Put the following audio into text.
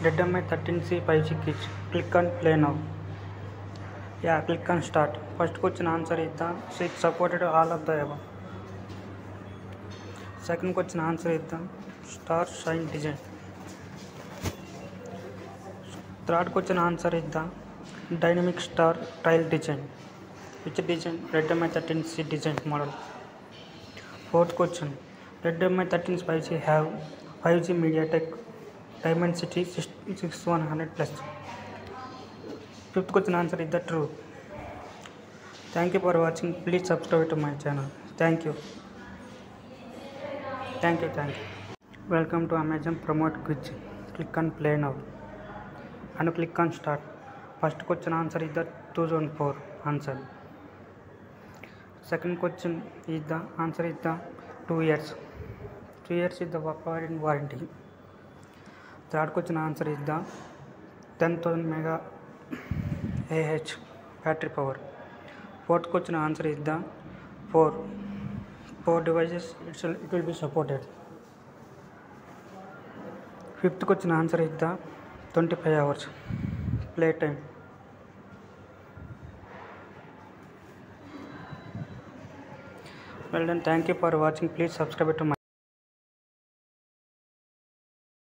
Redmi 13C 5G kits. Click on play now. Yeah, click on start. First question answer is the it supported all of the above. Second question answer is the star shine design. Third question answer is the dynamic star tile design. Which design? Redmi 13C design model. Fourth question. Redmi 13 5G have 5G MediaTek Dimensity 6100 plus. Fifth question answer is the true. Thank you for watching. Please subscribe to my channel. Thank you. Thank you. Welcome to Amazon Promote Quiz. Click on play now and click on start. First question answer is the 2004 answer. Second question is the answer is the 2 years. 2 years is the warranty. Third question answer is the 10,000 mega AH battery power. Fourth question answer is the 4 devices it will be supported. Fifth question answer is the 25 hours play time. Well done. Thank you for watching. Please subscribe to my